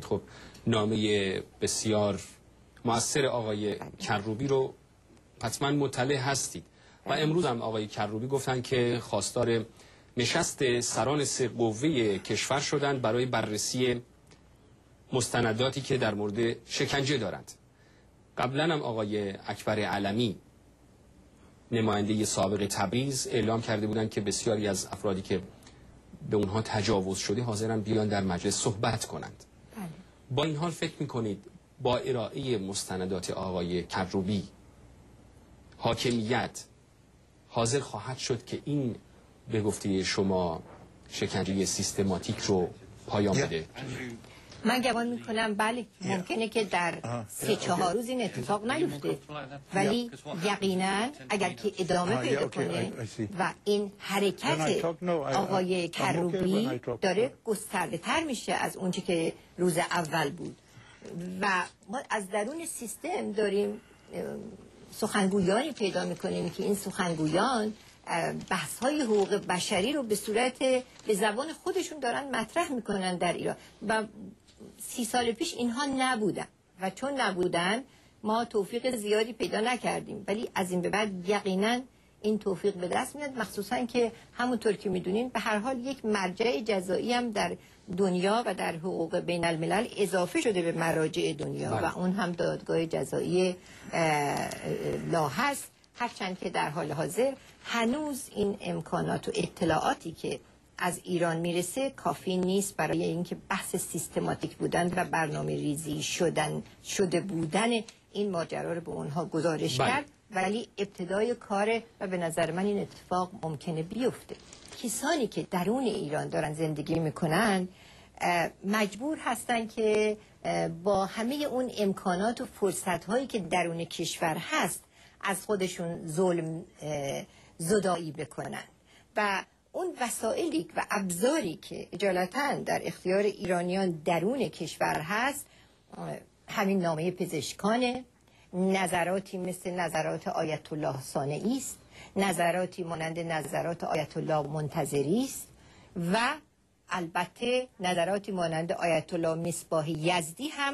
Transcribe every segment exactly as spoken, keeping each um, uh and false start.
خب نامه بسیار مؤثر آقای کروبی رو حتما مطلع هستید و امروز هم آقای کروبی گفتن که خواستار نشست سران سه قوه کشور شدند برای بررسی مستنداتی که در مورد شکنجه دارند. قبلا هم آقای اکبر علمی نماینده سابق تبریز اعلام کرده بودند که بسیاری از افرادی که به اونها تجاوز شده حاضرن بیان در مجلس صحبت کنند. بله. با این حال فکر میکنید با ارائه مستندات آقای کروبی حاکمیت حاضر خواهد شد که این به گفته شما شکنجه سیستماتیک رو پایان بده؟ من گمان میکنم بله ممکنه که در سه چهار روز این اتفاق نیفته، ولی یقینا اگر که ادامه پیدا کنه و این حرکت آقای کروبی داره گسترده تر میشه از اونچه که روز اول بود و ما از درون سیستم داریم سخنگویانی پیدا میکنیم که این سخنگویان بحث های حقوق بشری رو به صورت به زبان خودشون دارن مطرح میکنن در ایران و سی سال پیش اینها نبودن و چون نبودن ما توفیق زیادی پیدا نکردیم، ولی از این به بعد یقینا این توفیق به دست میاد، مخصوصا که همونطور که میدونین به هر حال یک مرجع جزایی هم در دنیا و در حقوق بین الملل اضافه شده به مراجع دنیا بله. و اون هم دادگاه جزایی لا هست، هرچند که در حال حاضر هنوز این امکانات و اطلاعاتی که از ایران میرسه کافی نیست برای اینکه بحث سیستماتیک بودن و برنامه ریزی شدن شده بودن این ماجرا رو به اونها گزارش بله. کرد، ولی ابتدای کاره و به نظر من این اتفاق ممکنه بیفته. کسانی که درون ایران دارن زندگی میکنن مجبور هستن که با همه اون امکانات و فرصت هایی که درون کشور هست از خودشون ظلم زدایی بکنن و اون وسایلی و ابزاری که اجالتا در اختیار ایرانیان درون کشور هست همین نامه پزشکانه، نظراتی مثل نظرات آیت الله صانعی است، نظراتی مانند نظرات آیت الله منتظری است و البته نظراتی مانند آیت الله مصباح یزدی هم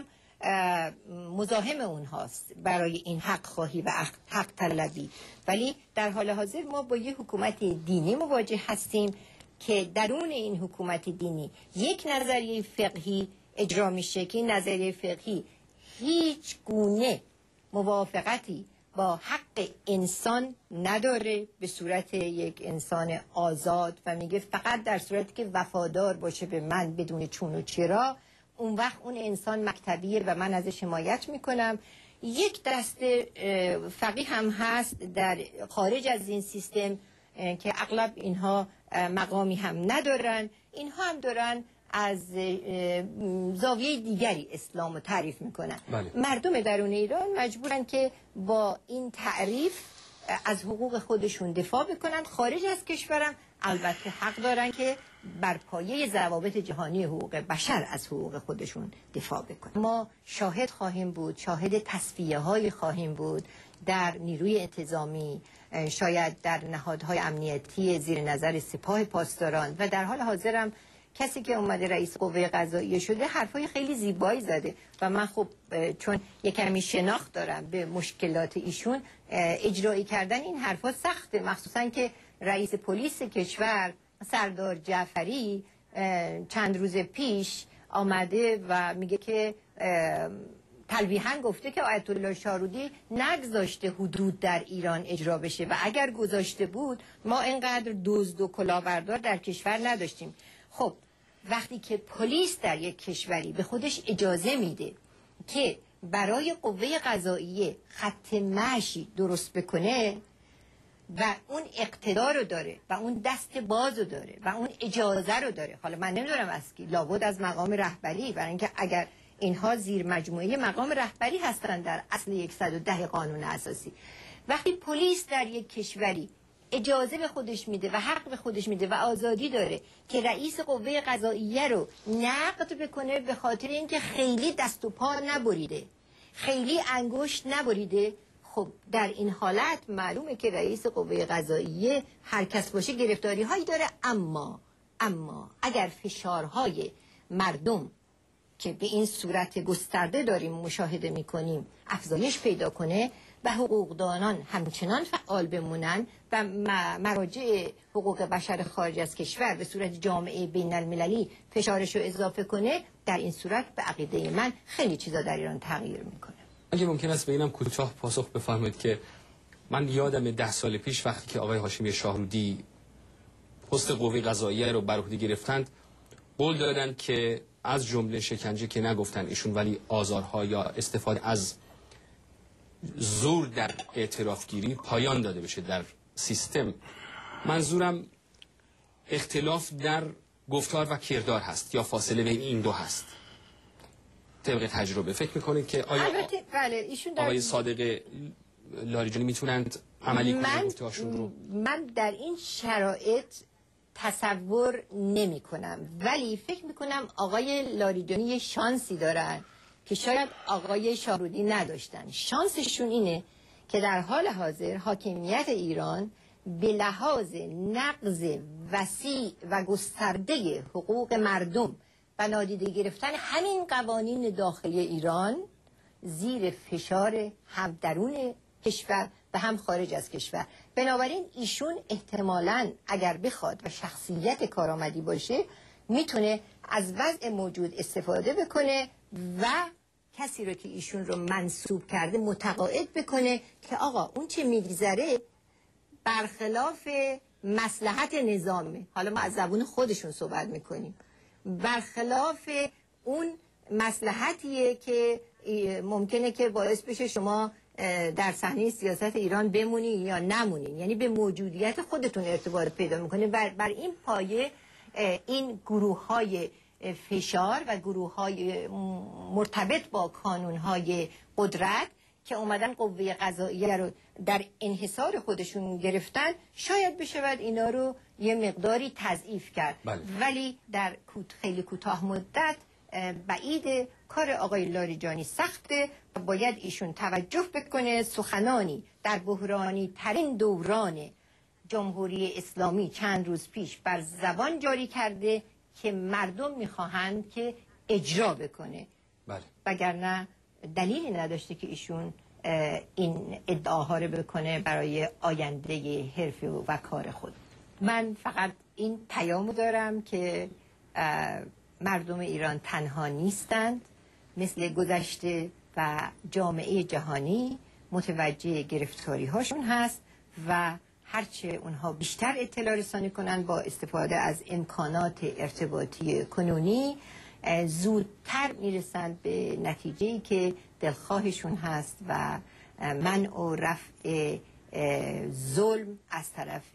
مزاحم اونهاست برای این حق خواهی و حق طلبی. ولی در حال حاضر ما با یه حکومت دینی مواجه هستیم که درون این حکومت دینی یک نظریه فقهی اجرا میشه که این نظریه فقهی هیچ گونه موافقتی با حق انسان نداره به صورت یک انسان آزاد و میگه فقط در صورتی که وفادار باشه به من بدون چون و چرا اون وقت اون انسان مکتبیه و من ازش حمایت میکنم. یک دسته فقیه هم هست در خارج از این سیستم که اغلب اینها مقامی هم ندارن، اینها هم دارن از زاویه دیگری اسلام رو تعریف میکنن. بله. مردم درون ایران مجبورن که با این تعریف از حقوق خودشون دفاع بکنن، خارج از کشورم البته حق دارن که بر پایه ضوابط جهانی حقوق بشر از حقوق خودشون دفاع بکنن. ما شاهد خواهیم بود، شاهد تصفیه های خواهیم بود در نیروی انتظامی، شاید در نهادهای امنیتی زیر نظر سپاه پاسداران و در حال حاضرم کسی که اومده رئیس قوه قضاییه شده حرفای خیلی زیبایی زده و من خب چون یک کمی شناخت دارم به مشکلات ایشون اجرایی کردن این حرفا سخته، مخصوصا که رئیس پلیس کشور سردار جعفری چند روز پیش آمده و میگه که تلویحاً گفته که آیت الله شارودی نگذاشته حدود در ایران اجرا بشه و اگر گذاشته بود ما اینقدر دزد و کلاهبردار در کشور نداشتیم. خب وقتی که پلیس در یک کشوری به خودش اجازه میده که برای قوه قضاییه خط مشی درست بکنه و اون اقتدار رو داره و اون دست باز رو داره و اون اجازه رو داره، حالا من نمیدونم از کی، لابد از مقام رهبری، برای اینکه اگر اینها زیر مجموعه مقام رهبری هستند در اصل صد و ده قانون اساسی، وقتی پلیس در یک کشوری اجازه به خودش میده و حق به خودش میده و آزادی داره که رئیس قوه قضاییه رو نقد بکنه به خاطر اینکه خیلی دست و پا نبریده، خیلی انگشت نبریده، خب در این حالت معلومه که رئیس قوه قضاییه هر کس باشه گرفتاری هایی داره. اما اما اگر فشارهای مردم که به این صورت گسترده داریم مشاهده میکنیم افزایش پیدا کنه و حقوقدانان همچنان فعال بمونن و مراجع حقوق بشر خارج از کشور به صورت جامعه بین المللی فشارش رو اضافه کنه، در این صورت به عقیده من خیلی چیزا در ایران تغییر میکنه. اگه ممکن است به اینم کوتاه پاسخ بفرمایید که من یادم ده سال پیش وقتی که آقای هاشمی شاهرودی پست قوه قضاییه رو بر عهده گرفتند، قول دادند که از جمله شکنجه که نگفتن ایشون ولی آزارها یا استفاده از زور در اعترافگیری پایان داده بشه در سیستم. منظورم اختلاف در گفتار و کردار هست یا فاصله بین این دو هست؟ طبق تجربه فکر میکنید که آیا البته بله ایشون در آقای صادق لاریجانی میتونند عملی کنند گفتهاشون رو؟ من در این شرایط تصور نمی کنم، ولی فکر می کنم آقای لاریجانی شانسی دارن که شاید آقای شاهرودی نداشتن. شانسشون اینه که در حال حاضر حاکمیت ایران به لحاظ نقض وسیع و گسترده حقوق مردم و نادیده گرفتن همین قوانین داخلی ایران زیر فشار هم درون کشور و هم خارج از کشور. بنابراین ایشون احتمالاً اگر بخواد و شخصیت کارآمدی باشه میتونه از وضع موجود استفاده بکنه و کسی رو که ایشون رو منصوب کرده متقاعد بکنه که آقا اون چه میگذره برخلاف مصلحت نظامه. حالا ما از زبون خودشون صحبت میکنیم. برخلاف اون مصلحتیه که ممکنه که باعث بشه شما در صحنه سیاست ایران بمونی یا نمونین، یعنی به موجودیت خودتون ارتباط پیدا میکنه. بر, بر این پایه این گروه های فشار و گروه های مرتبط با کانون های قدرت که اومدن قوه قضاییه رو در انحصار خودشون گرفتن، شاید بشود اینا رو یه مقداری تضعیف کرد. بله. ولی در خیلی کوتاه مدت بعید کار آقای لاریجانی سخته و باید ایشون توجه بکنه. سخنانی در بحرانی ترین دوران جمهوری اسلامی چند روز پیش بر زبان جاری کرده که مردم میخواهند که اجرا بکنه. بله. وگرنه دلیلی نداشته که ایشون این ادعاها رو بکنه برای آینده حرفه و کار خود. من فقط این پیامو دارم که مردم ایران تنها نیستند، مثل گذشته و جامعه جهانی متوجه گرفتاری هاشون هست و هرچه اونها بیشتر اطلاع رسانی کنند با استفاده از امکانات ارتباطی کنونی زودتر میرسند به نتیجه‌ای که دلخواهشون هست و منع و رفع ظلم از طرف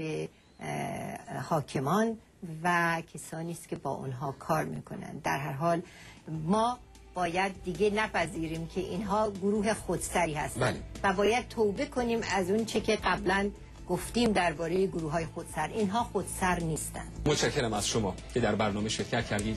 حاکمان و کسانی است که با اونها کار میکنن. در هر حال ما باید دیگه نپذیریم که اینها گروه خودسری هستند. بله. و باید توبه کنیم از اون چه که قبلا گفتیم درباره گروه های خودسر. اینها خودسر نیستند. متشکرم از شما که در برنامه شرکت کردید.